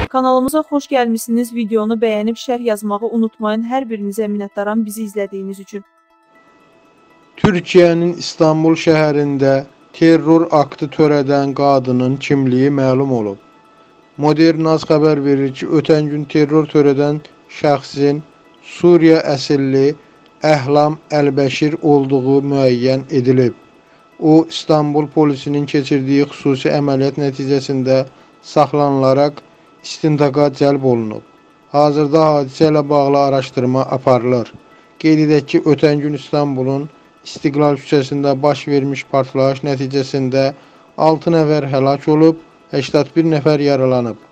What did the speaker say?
Kanalımıza xoş gəlmişsiniz. Videonu bəyənib şərh yazmağı unutmayın. Hər birinizə minnətdaram bizi izlədiyiniz üçün. Türkiye'nin İstanbul şəhərində terror aktı törədən qadının kimliyi məlum olub. Modern Az xəbər verir ki, ötən gün terror törədən şəxsin Suriya əsilli Əhlam Əlbəşir olduğu müəyyən edilib. O, İstanbul polisinin keçirdiyi xüsusi əməliyyat nəticəsində saxlanılaraq istintaqa cəlb olunub. Hazırda hadisə ilə bağlı araşdırma aparılır. Qeyd edək ki, ötən gün İstanbulun İstiqlal küçəsində baş vermiş partlayış nəticəsində 6 nəfər həlak olub, 81 nəfər yaralanıb.